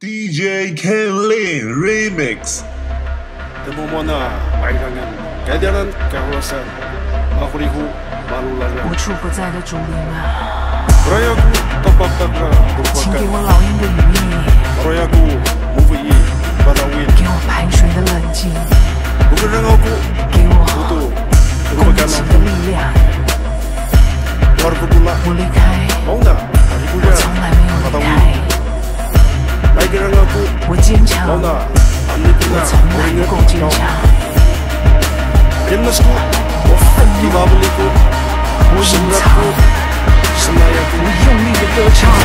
DJ Kenlin Remix. Temumona, bayangan, kehadiran kawasan, Afriku, Malulanga. 无处不在的竹林啊， Rayaku, Tapataka, 请给 Rupakan. 我老鹰的羽翼， Rayaku, Mufii, Badawin. 给我排水的冷静， Bukanangaku, 给我 Butu, 攻 Rupakan. 击的力量。 Warpula, 我离开， Mauna, 我 Arikuja, 从来没有离 Badawin. 开。 Bayangangaku, 我坚强， Mauna, 我 Amnituna, 从来不够坚 Oringat, 强。 Inmasku, 我愤怒， Kibabaliku, 我隐藏， Senratku, Senayaku. 我用力的歌唱。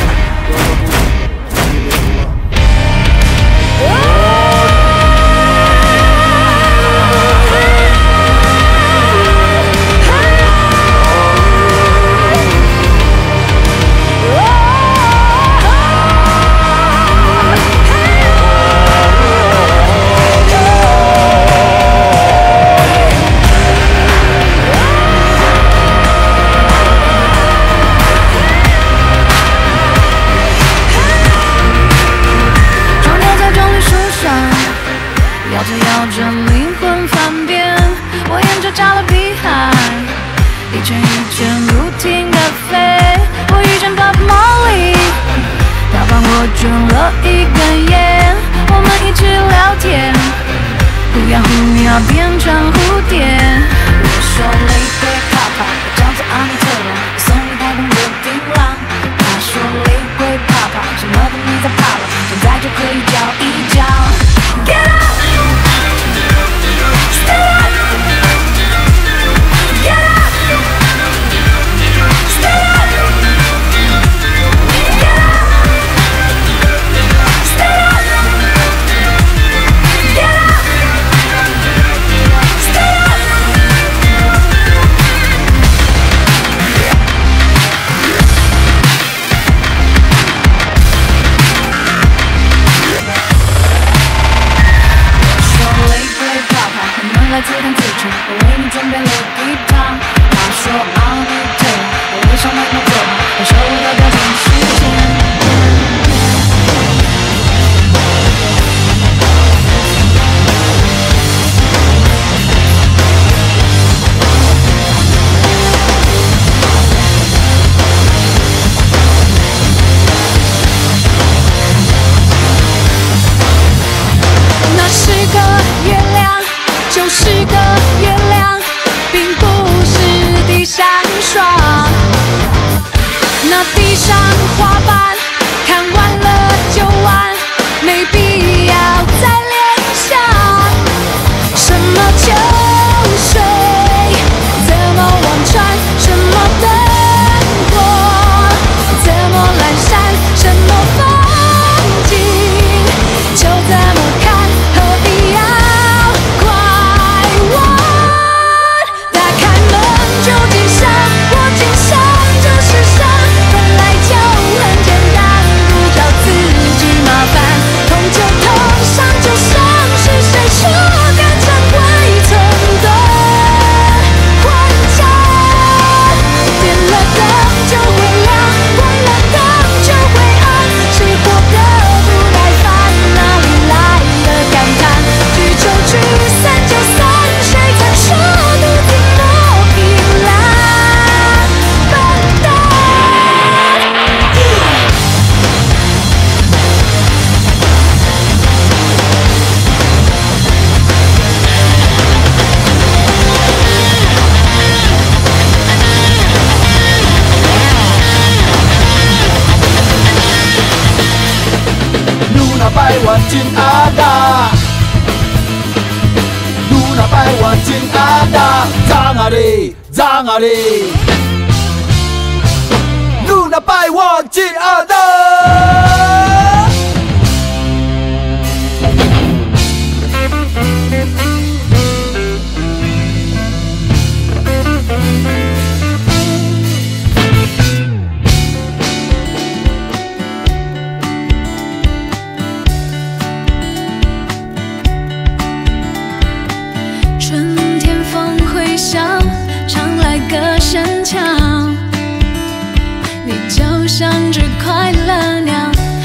摇着灵魂翻遍，我沿着加勒比海，一圈一圈不停地飞。我遇见 Bob Marley， 他帮我卷了一根烟，我们一起聊天，忽呀忽呀变成蝴蝶。我说玫瑰泡泡，我叫做阿米特朗，我送你太空的槟榔。他说玫瑰泡泡，什么都没在怕了，现在就可以叫一叫。Get up！ 来自弹自唱，我为你准备了吉他。他说阿米特，我为上麦克风，感受我的表情时间。那是个月亮。 就是个月亮，并不是地上霜。那地上花瓣看完了就完，没必要再联想。什么秋水，怎么望穿，什么灯火，怎么阑珊，什么风景，就怎么看，何必要？ 究竟上，我竟上这世上，本来就很简单，不找自己麻烦，痛就痛，伤就伤，是谁说感情会寸断换战？点了灯就会亮，关了灯就会暗，谁活得不耐烦？哪里来的感叹？聚就聚，散就散，谁曾说独自莫凭？ 百万金阿达，路那百万金阿达，藏啊哩，藏啊哩，路那百万金阿达。 唱来歌声俏，你就像只快乐鸟，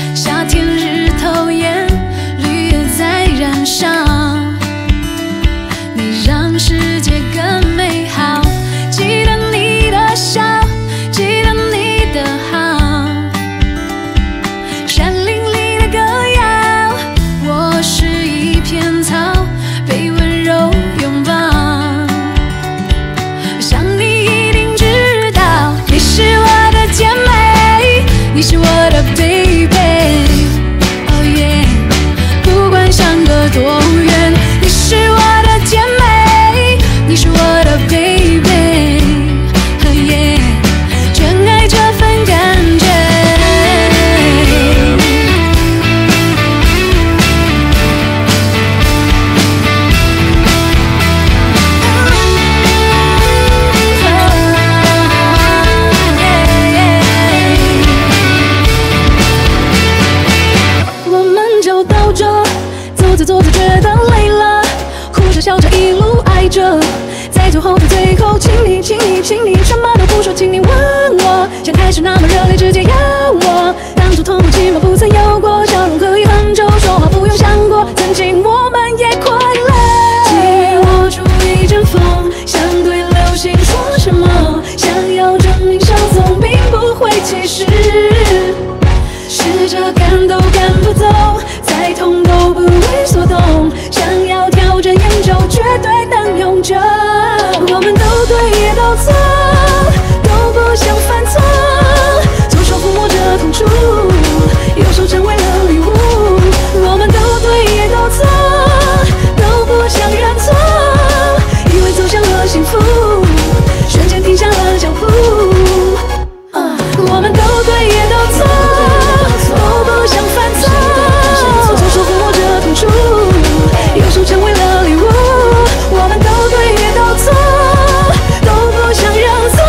着走着觉得累了，哭着笑着一路爱着，在最后的最后，请你什么都不说，请你吻我，像开始那么热烈，直接要我。当初痛苦起码不曾有过，笑容可以很久，说话不用想过，曾经我们也快乐。借我出一阵风，想对流星说什么？想要证明相送并不会歧视，试着赶都赶不走，再痛都不会所动。想要挑战研究，绝对能永久。我们都对也都错，都不想犯错，左手抚摸着痛楚，右手成为了礼物。我们都对也都错，都不想认错，以为走向了幸福，瞬间停下了脚步。我们都对也都错，都不想犯错，左手抚摸着痛楚，右手成为了礼物。我们都对也都错，都不想认错，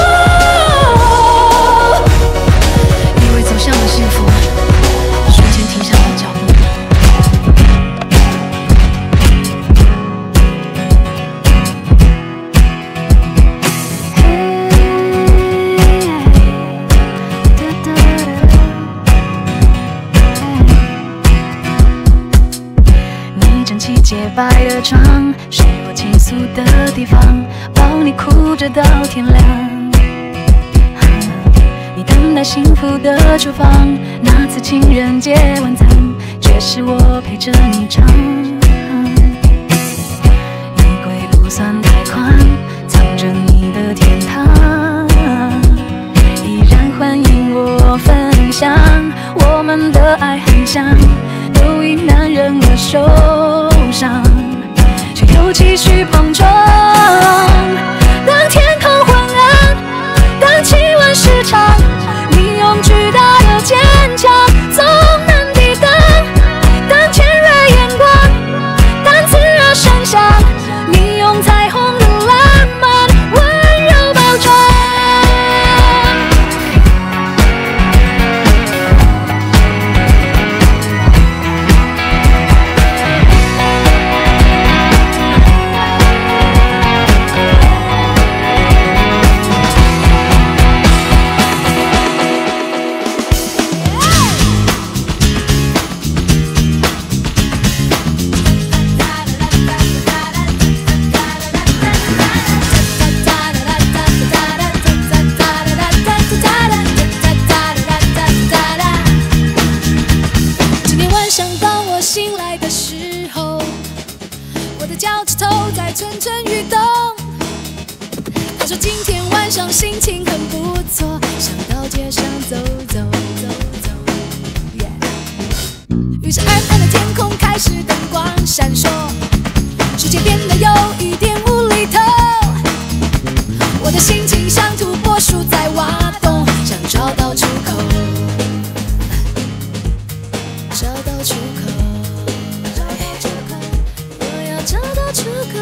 以为走向了幸福，瞬间停下了脚步。你整齐洁白的床，是我倾诉的地方，抱你哭着到天亮。你等待幸福的厨房，那次情人节晚餐，却是我陪着你尝。衣柜不算太宽，藏着你的天堂，依然欢迎我分享，我们的爱很像，都因男人而受伤，却又继续碰撞。当天空昏暗，当气温失常，你用巨大的坚强总能抵挡。当尖锐眼光，当刺耳声响，你用彩虹的浪漫温柔包装。今天晚上当我醒来的时候，我的脚趾头在蠢蠢欲动。他说今天晚上心情很不错，想到街上走走走走。于是暗暗的天空开始灯光闪烁，世界变得有一点无厘头。我的心情像土拨鼠在挖洞，想找到出口，找到出口，我要找到出口。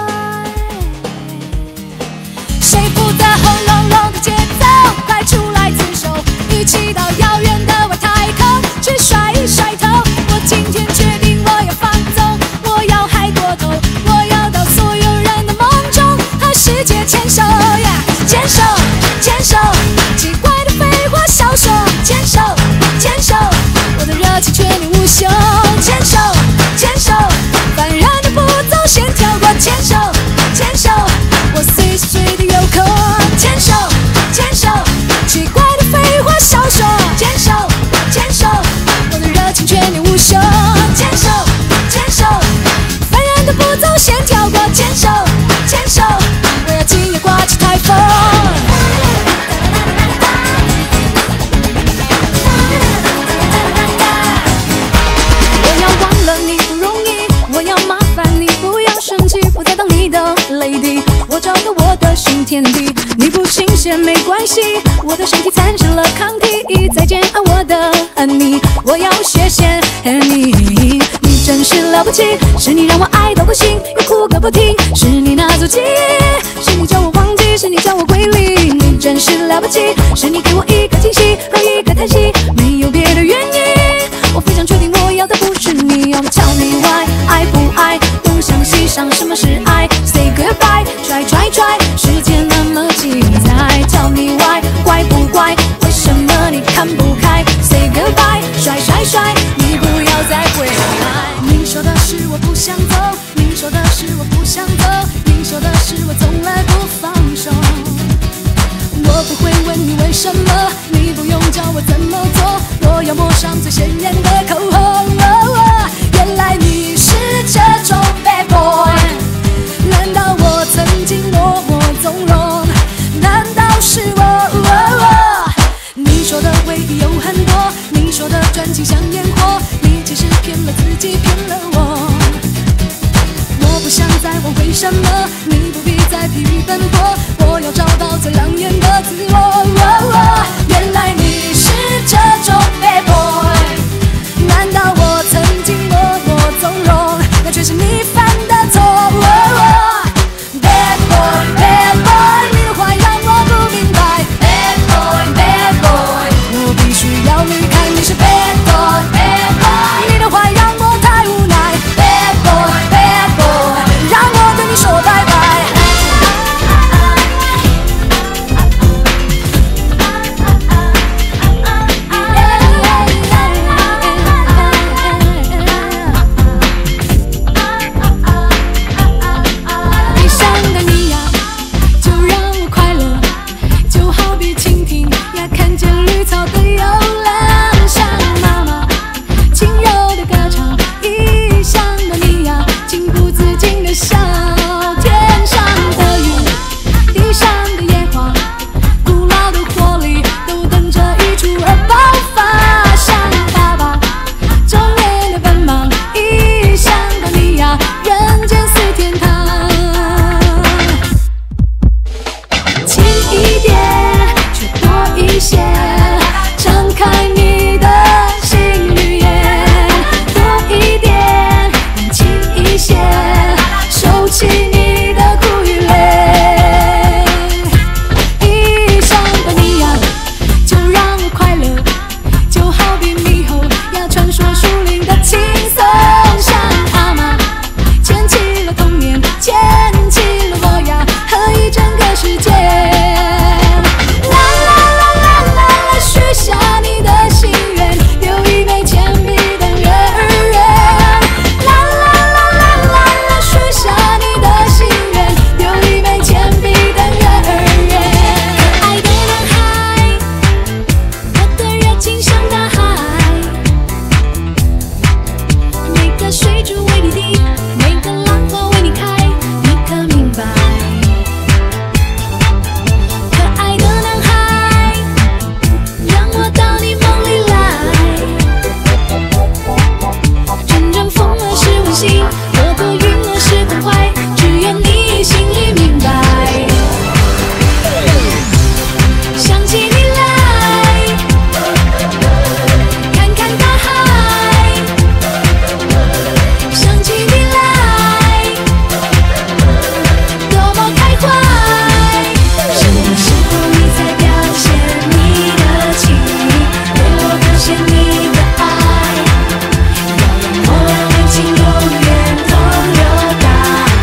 谁负责轰隆隆的节奏？快出来自首！一起到遥远的外太空去甩一甩头。我今天决定我要放纵，我要嗨过头，我要到所有人的梦中和世界牵手呀，牵手牵手，奇怪的废话少说，牵手牵手，我的热情全力无休，牵手牵手，凡人的步骤先跳过，牵手牵手，我随时随地有空，牵手牵手，奇怪的废话少说，牵手牵手，我的热情全力无休，牵手牵手，凡人的步骤先跳过，牵手牵手，我要今夜刮起台风。我要忘了你不容易，我要麻烦你不要生气，不再当你的 lady， 我找到我的新天地。你不新鲜没关系，我的身体产生了抗体，再见啊我的你，我要谢谢你，你真是了不起，是你让我爱到不行，又哭个不停，是你那组记忆，是你叫我忘记，是你叫我归零，你真是了不起，是你给我一个惊喜和一个叹息，没有别的原因，我非常确定我要的不是你。Tell me why I 上什么是爱 ？Say goodbye， try， 世界那么精彩，叫你乖不乖？为什么你看不开 ？Say goodbye， 甩，你不要再回来。你说的是我不想走，你说的是我不想走，你说的是我从来不放手。我不会问你为什么，你不用教我怎么做，我要抹上最鲜艳的口红。原来你是这种 bad boy， 难道我曾经默默纵容？难道是我？你说的回忆有很多，你说的专情像烟火，你其实骗了自己，骗了我。我不想再问为什么，你不必再疲于奔波，我要找到最亮眼的自我。原来你是这种 bad boy， 难道我曾经默默纵容？那却是你犯的错。Bad boy， 你的话让我不明白。Bad boy， 我必须要离开你是 bad boy， 你的话让我太无奈。Bad boy， 让我对你说拜拜。悲伤的你呀，就让我快乐，就好比蜻蜓呀，看见绿草的幽蓝，像妈妈轻柔的歌唱。异乡的你呀，情不自禁的笑，天上的云，地上的野花，古老的活力都等着一触而爆发，像爸爸中年的奔忙。异乡的你呀，人间似天堂。轻一点，却多一些，敞开你的心语言，多一点，但轻一些，收起你的苦与泪。异乡的你呀，就让我快乐，就好比猕猴呀，传说树林的轻松，像阿嬷牵起了童年，牵起了我呀，和一整个世界。许下你的心愿，留一枚铅笔等月儿圆。许下你的心愿，留一枚铅笔等月儿圆。可爱的男孩，我的热情像大海，每个水珠为你滴，每个浪花为你开，你可明白？可爱的男孩，让我到你梦里来，阵阵风儿是温馨，朵朵云儿是关怀，只有你心里明白。想起你来，看看大海，想起你来，多么开怀。什么时候你才表现你的情意，对我表现你的爱，要让我俩恋情永远同流大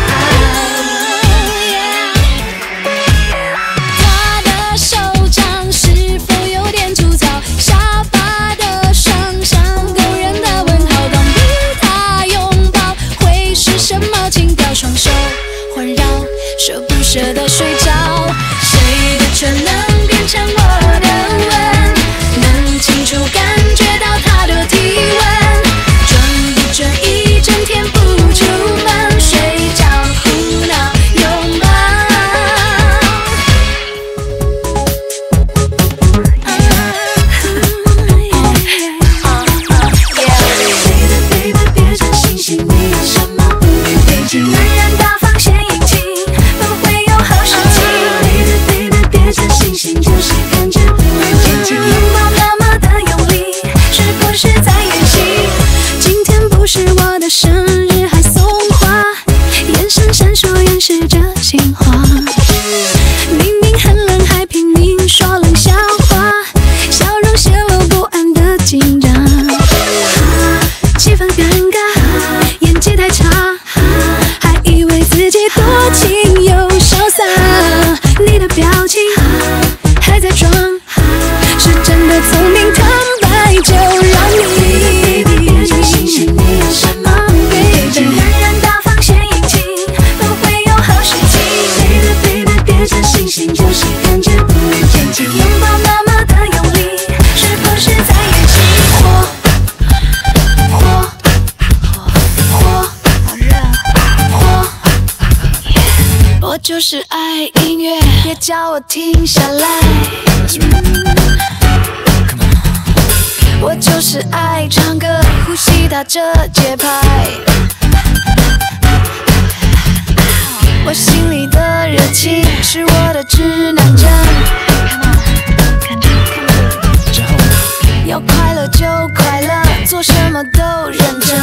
海。他的手掌是否有点粗糙？下巴的双向勾人的问号。当与他拥抱，会是什么情调？双手环绕，舍不舍得睡着。谁的唇能变成我的吻？能清楚感觉到他的体温。准不准一整天不出门，睡觉胡闹拥抱。Baby， 别真心心，你有什么不予备尽？男人大方献殷勤，不会有好事情。Baby， 别真心心，就是感觉不会渐进。拥抱那么的用力，是不是在演戏？今天不是我的生日，还送花，眼神闪烁掩饰着情话。明明很冷，还拼命说冷笑话，笑容泄露不安的紧张。气氛尴尬，演技太差，还以为情又潇洒，你的表情还在装，是真的聪明坦白，就让你别真心是你要什么 baby， 人人大方先引擎，都会有好事情 baby baby 别真心心就是感觉不严谨，拥抱那么的用力，是不是在演戏？我就是爱音乐，别叫我停下来。我就是爱唱歌，呼吸打着节拍。我心里的热情是我的指南针。要快乐就快乐，做什么都认真。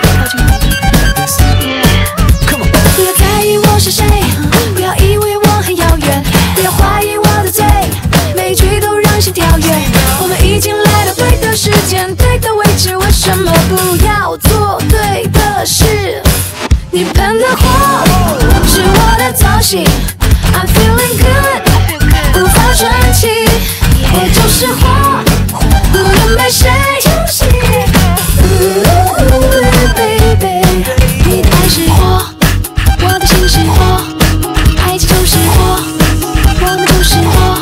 不要在意我是谁，不要以为我很遥远，不要怀疑我的嘴，每句都让心跳跃。我们已经来到对的时间，对的位置，为什么不要做对的事？你喷的火是我的造型 ，I'm feeling good， 无法喘气，我就是火，无论被谁惊喜。Baby， 你的爱是火。我的心是火，爱情就是火，我们就是火。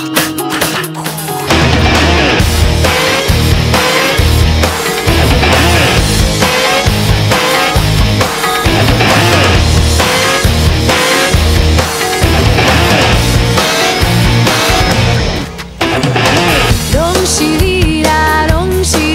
东西里啦，东西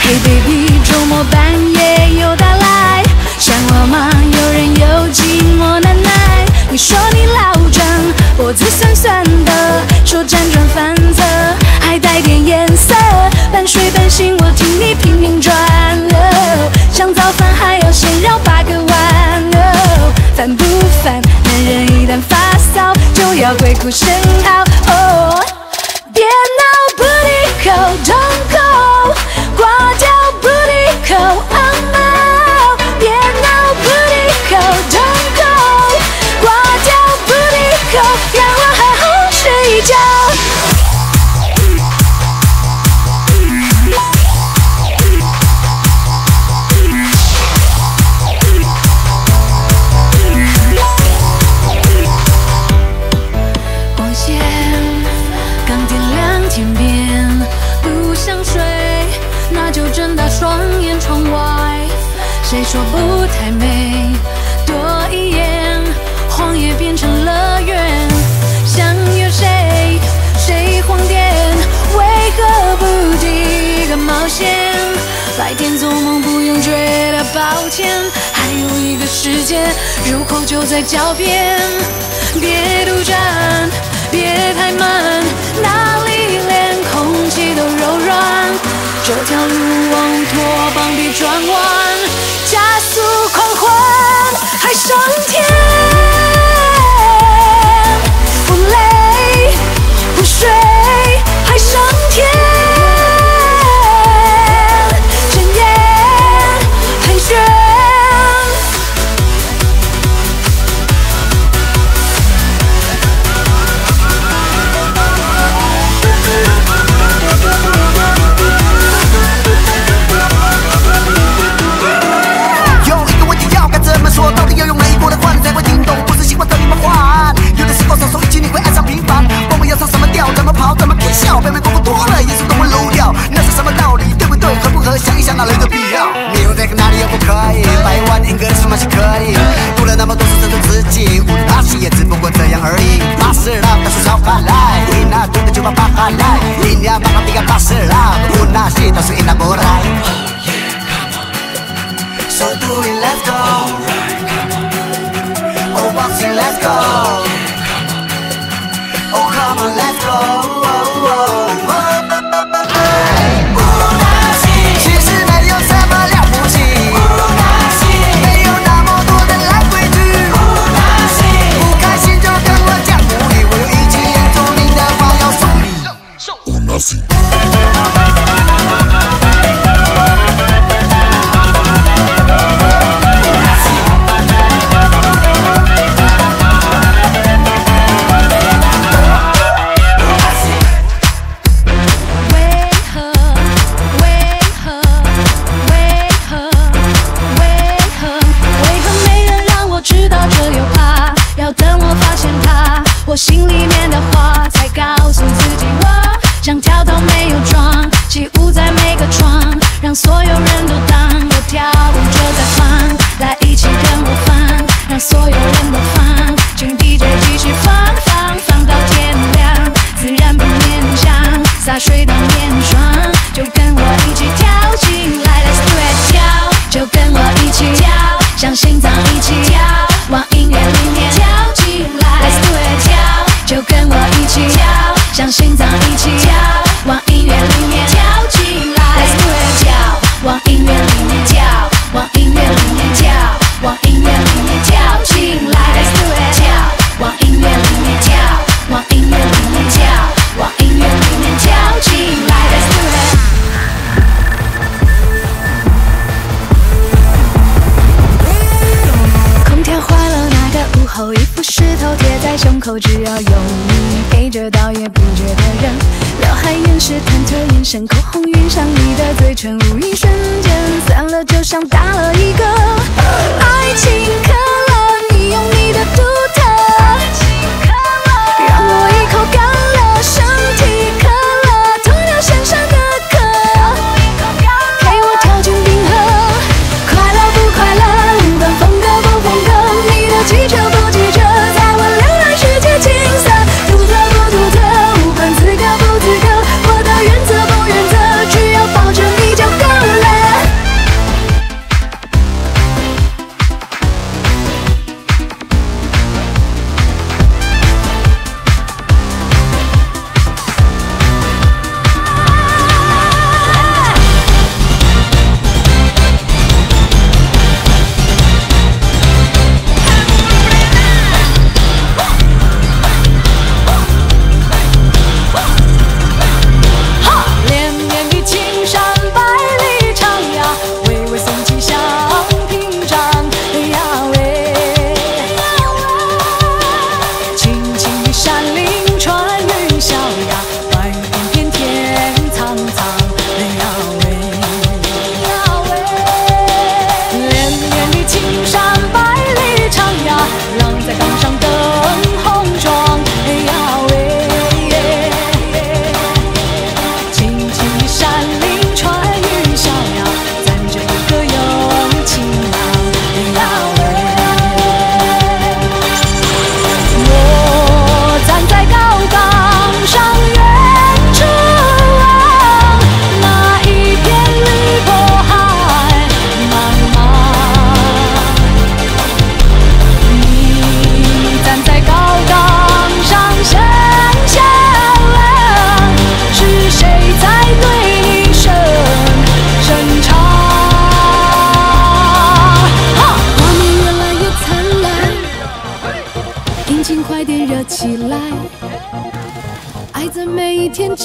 Hey baby， 周末半夜又打来，想我吗？有人有寂寞难耐。你说你老张，脖子酸酸的，说辗转反侧，还带点颜色，半睡半醒，我听你频频转。想早饭还要先绕8个弯，烦不烦？男人一旦发骚，就要鬼哭神嚎。哦，别闹，不离口 ，Don't go， 挂掉不离口 ，Oh no， 别闹，不离口 ，Don't go， 挂掉不离口，让我好好睡一觉。光线刚点亮天边，不想睡，那就睁大双眼窗外。谁说不太美？多一眼，荒野变成乐园。想有谁，谁荒点？为何不第一个冒险？白天做梦不用觉得抱歉，还有一个世界，入口就在脚边。别独占，别太慢，哪里连空气都柔软？这条路往乌托邦别转弯，加速狂欢，还上天，不累不睡，还上天。 说到底要用哪一国的话你才会听懂？不是喜欢等你们换，有的时候少说一句你会爱上平凡。我们要唱什么调，怎么跑，怎么可以笑，表面功夫多了，艺术都会漏掉。那是什么道理？对不对？合不合？想一想哪来的必要？没有这个哪里又不可以？100万英格的数码是可以，读了那么多书证自己，无论哪些也只不过这样而已。巴士啦，大叔烧饭来，为那对的就把巴哈来，你俩马上比个巴士啦，无那些都是一那不来。So do it, let's go. Oh, boxing, let's go. Oh, come on, let's go. Una sí， 其实没有什么了不起。Una sí， 没有那么多的烂规矩。Una sí， 不开心就跟我讲鼓励，我有一句很著名的话要送你。Una sí。 我心里面的话才告诉自己，我像跳蚤没有装，起舞在每个窗，让所有人都当我跳舞就在放，来一起跟我放，让所有人都放，请 DJ 继续放到天亮，自然不勉强，洒水当面霜，就跟我一起跳进来 ，Let's do it， 跳，就跟我一起跳，像心脏一起跳，往音乐里面跳进来 ，Let's do it， 跳。就跟我一起跳，像心脏一起跳，往音乐里面跳进来 ，Let's do it， 跳，往音乐里面跳，往音乐里面跳，往音乐里面跳进来 ，Let's do it， 跳，往音乐里面跳，往音乐里面跳，往音乐里面跳进来 ，Let's do it。空调坏了，那个午后，一副石头贴在胸口，只要有你陪着，倒也不觉得热。刘海掩饰忐忑眼神，口红晕上你的嘴唇，无一瞬间散了，就像打了一个爱情可乐，你用你的独特，让我一口干了，身体渴了，脱掉身上的壳，陪我跳进冰河，快乐不快乐，无关风格不风格，你的气球不记着，在我浏览世界景色，独特不独特，无关资格不资格，我的原则不原则，只要。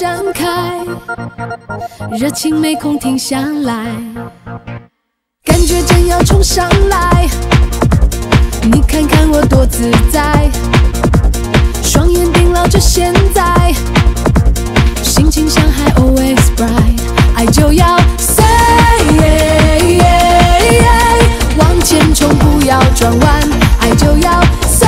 展开，热情没空停下来，感觉正要冲上来，你看看我多自在，双眼盯牢着现在，心情像海 always bright， 爱就要 say， 往前冲不要转弯，爱就要 say，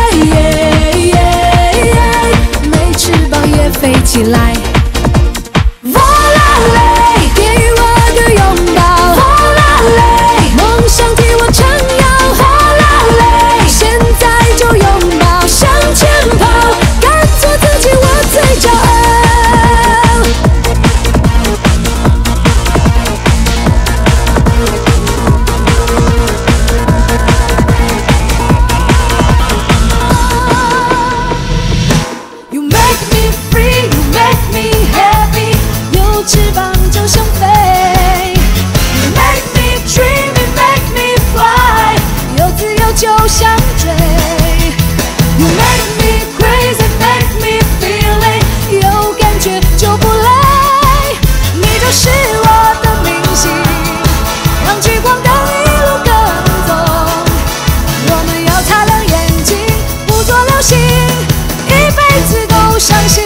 没翅膀也飞起来。Volare， 给予我个拥抱。Volare， 梦想替我撑腰。Volare， 现在就拥抱，向前跑，敢做自己，我最骄傲。You make me free, you make me happy， 有翅膀就想飞。You make me dream, you make me fly， 有自由就想追。You make me crazy, make me feeling， 有感觉就不累。你就是我的明星，让聚光灯一路跟踪。我们要擦亮眼睛，不做流星，一辈子都相信。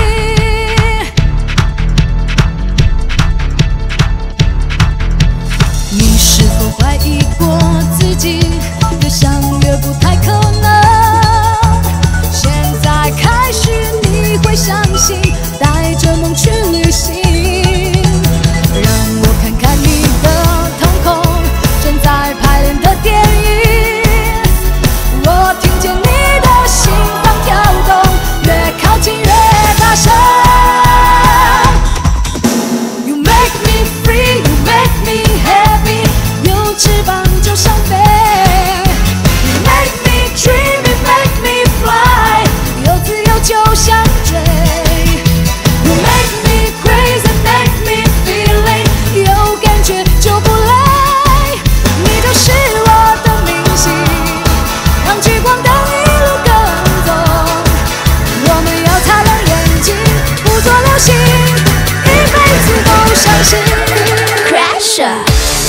你是否怀疑过自己？越想越不太可能。现在开始你会相信，带着梦去旅行。让我看看你的瞳孔，正在排练的电影。我听见你的心房跳动，越靠近越大声。You make me free, you make me happy， 有翅膀就想飞。You make me dream, you make me fly， 有自由就想追。You make me crazy, make me feeling， 有感觉就不累。你就是我的明星，让聚光灯一路跟踪。我们要擦亮眼睛，不做流星，一辈子都相信。Crasher。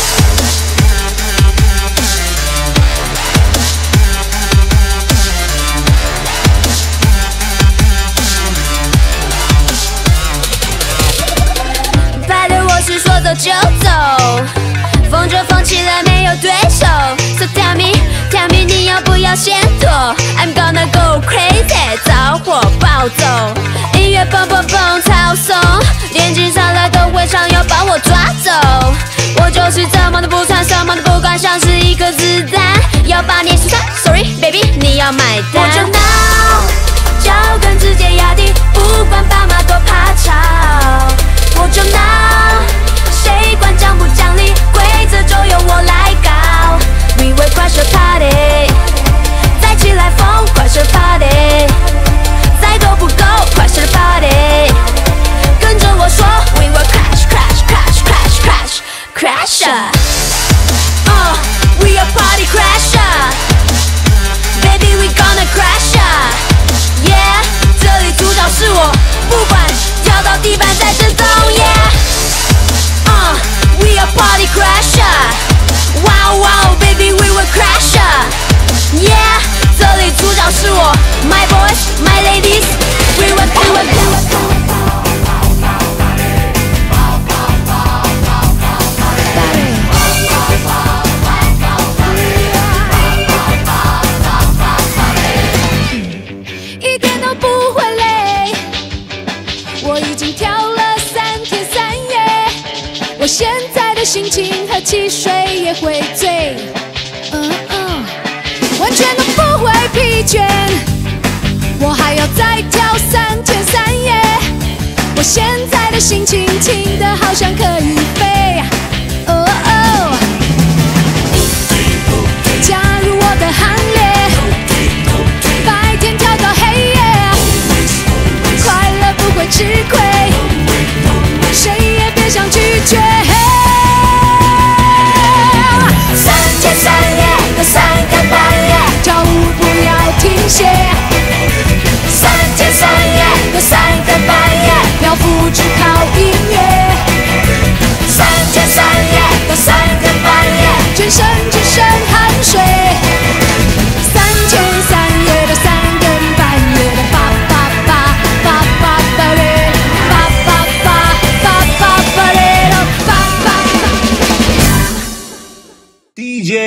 派对我是说走就走，风就风起来没有对手。So tell me, tell me 你要不要先躲 ？I'm gonna go crazy， 着火暴走，音乐蹦蹦蹦超松，连经常来都会想要把我抓走。我就是这么的不穿，什么都不管，像是一颗子弹，要把你击穿。Sorry baby， 你要买单。我就闹，脚跟直接压低，不管爸妈多怕吵。我就闹，谁管讲不讲理，规则就由我来搞。We will crash the party， 再起来疯，crash the party， 再多不够，crash the party， 跟着我说 We will crash crash crash crash crash crasher。We are party crasher，Baby we gonna crasher。Yeah， 这里主角是我，不管跳到地板在震动。Yeah，We are party crasher。Wow wow baby we will crasher。Yeah， 这里主角是我 ，My boys my ladies，We will do it。 一点都不会累，我已经跳了3天3夜，我现在的心情和汽水也会醉，完全都不会疲倦，我还要再跳3天3夜，我现在的心情轻得好像可以飞，加入我的行列，白天跳到黑夜，快乐不会吃亏，谁也别想拒绝。3天3夜到3更半夜，跳舞不要停歇。3天3夜到3更半夜，漂浮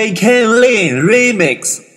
DJ Ken Lin Remix。